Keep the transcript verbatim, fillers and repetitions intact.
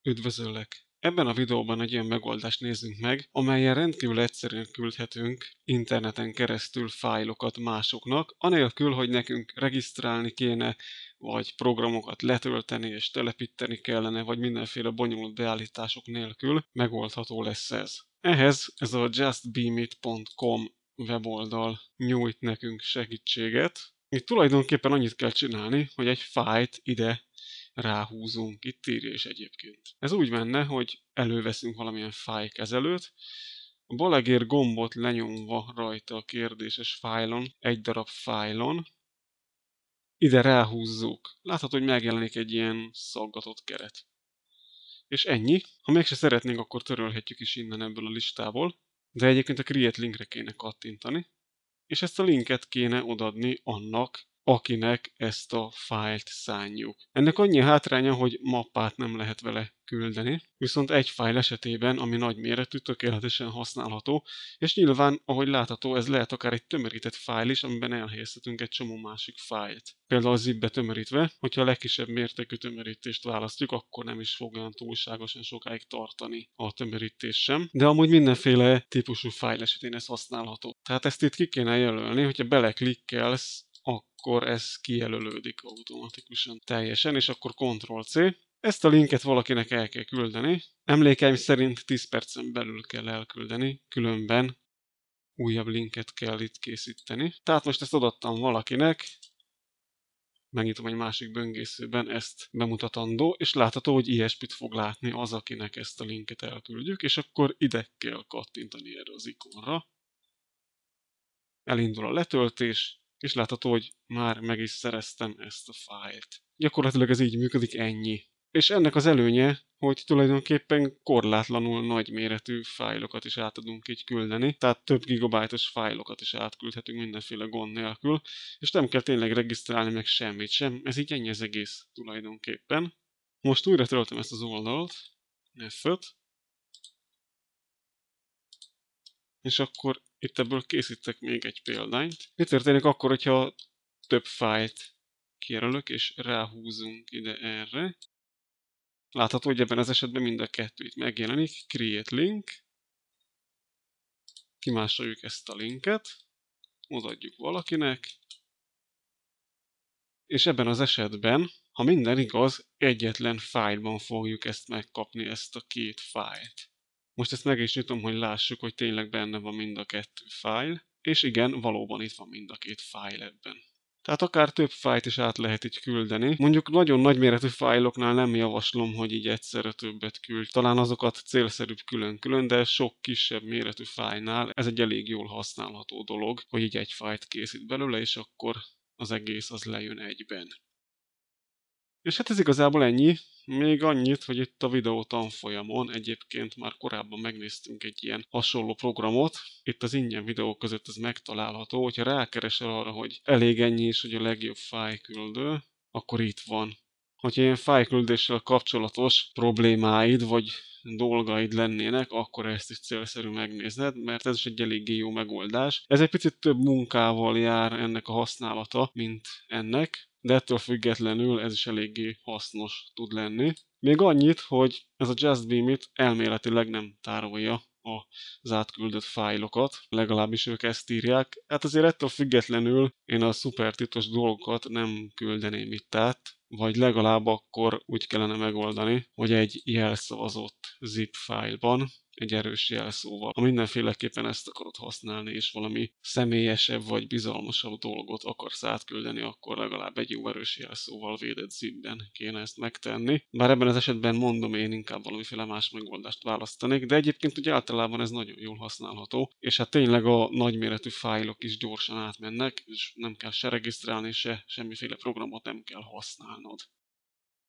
Üdvözöllek! Ebben a videóban egy olyan megoldást nézzünk meg, amellyel rendkívül egyszerűen küldhetünk interneten keresztül fájlokat másoknak, anélkül, hogy nekünk regisztrálni kéne, vagy programokat letölteni és telepíteni kellene, vagy mindenféle bonyolult beállítások nélkül megoldható lesz ez. Ehhez ez a just beam it pont com weboldal nyújt nekünk segítséget. Itt tulajdonképpen annyit kell csinálni, hogy egy fájlt ide ráhúzunk, itt írja is egyébként. Ez úgy menne, hogy előveszünk valamilyen fájlkezelőt, a balegér gombot lenyomva rajta a kérdéses fájlon, egy darab fájlon, ide ráhúzzuk. Látható, hogy megjelenik egy ilyen szaggatott keret. És ennyi. Ha mégse szeretnénk, akkor törölhetjük is innen ebből a listából, de egyébként a Create linkre kéne kattintani, és ezt a linket kéne odaadni annak, akinek ezt a fájlt szánjuk. Ennek annyi hátránya, hogy mappát nem lehet vele küldeni, viszont egy fájl esetében, ami nagy méretű, tökéletesen használható, és nyilván, ahogy látható, ez lehet akár egy tömörített fájl is, amiben elhelyezhetünk egy csomó másik fájlt. Például zipbe tömörítve, hogyha a legkisebb mértékű tömörítést választjuk, akkor nem is fog olyan túlságosan sokáig tartani a tömörítés sem, de amúgy mindenféle típusú fájl esetén ez használható. Tehát ezt itt ki kéne jelölni, hogyha beleklikkelsz, akkor ez kijelölődik automatikusan teljesen, és akkor kontroll C. Ezt a linket valakinek el kell küldeni. Emlékeim szerint tíz percen belül kell elküldeni, különben újabb linket kell itt készíteni. Tehát most ezt adattam valakinek, megnyitom egy másik böngészőben ezt bemutatandó, és látható, hogy ilyesmit fog látni az, akinek ezt a linket elküldjük, és akkor ide kell kattintani erre az ikonra. Elindul a letöltés, és látható, hogy már meg is szereztem ezt a fájlt. Gyakorlatilag ez így működik, ennyi. És ennek az előnye, hogy tulajdonképpen korlátlanul nagyméretű fájlokat is át tudunk így küldeni, tehát több gigabájtos fájlokat is átküldhetünk mindenféle gond nélkül, és nem kell tényleg regisztrálni meg semmit sem, ez így ennyi az egész tulajdonképpen. Most újra töltöm ezt az oldalt, F öt, és akkor itt ebből készítek még egy példányt. Mi történik akkor, hogyha több fájlt kijelölök, és ráhúzunk ide erre? Látható, hogy ebben az esetben mind a kettő itt megjelenik. Create link. Kimásoljuk ezt a linket. Odaadjuk valakinek. És ebben az esetben, ha minden igaz, egyetlen fájlban fogjuk ezt megkapni, ezt a két fájlt. Most ezt meg is nyitom, hogy lássuk, hogy tényleg benne van mind a kettő fájl. És igen, valóban itt van mind a két fájl ebben. Tehát akár több fájlt is át lehet így küldeni. Mondjuk nagyon nagyméretű fájloknál nem javaslom, hogy így egyszerre többet küld. Talán azokat célszerűbb külön-külön, de sok kisebb méretű fájlnál ez egy elég jól használható dolog, hogy így egy fájlt készít belőle, és akkor az egész az lejön egyben. És hát ez igazából ennyi. Még annyit, hogy itt a videó tanfolyamon egyébként már korábban megnéztünk egy ilyen hasonló programot. Itt az ingyen videók között ez megtalálható. Hogyha rákeresel arra, hogy elég ennyi is, hogy a legjobb fájlküldő, akkor itt van. Hogyha ilyen fájlküldéssel kapcsolatos problémáid vagy dolgaid lennének, akkor ezt is célszerű megnézned, mert ez is egy eléggé jó megoldás. Ez egy picit több munkával jár ennek a használata, mint ennek, de ettől függetlenül ez is eléggé hasznos tud lenni. Még annyit, hogy ez a Just Beam It elméletileg nem tárolja az átküldött fájlokat, legalábbis ők ezt írják. Hát azért ettől függetlenül én a szuper titkos dolgokat nem küldeném itt át, vagy legalább akkor úgy kellene megoldani, hogy egy jelszavazott zip fájlban, egy erős jelszóval. Ha mindenféleképpen ezt akarod használni, és valami személyesebb vagy bizalmasabb dolgot akarsz átküldeni, akkor legalább egy jó erős jelszóval védett zipben kéne ezt megtenni. Bár ebben az esetben mondom, én inkább valamiféle más megoldást választanék, de egyébként ugye általában ez nagyon jól használható, és hát tényleg a nagyméretű fájlok is gyorsan átmennek, és nem kell se regisztrálni, se semmiféle programot nem kell használnod.